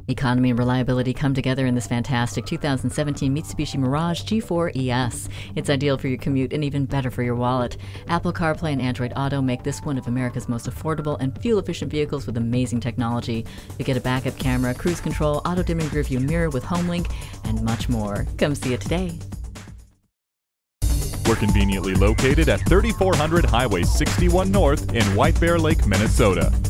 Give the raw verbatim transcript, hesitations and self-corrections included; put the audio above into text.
Economy and reliability come together in this fantastic two thousand seventeen Mitsubishi Mirage G four E S. It's ideal for your commute and even better for your wallet. Apple Carplay and Android Auto make this one of America's most affordable and fuel-efficient vehicles with amazing technology. You get a backup camera, cruise control, auto-dimming rearview mirror with homelink, and much more. Come see it today. We're conveniently located at thirty-four hundred Highway sixty-one North in White Bear Lake, Minnesota.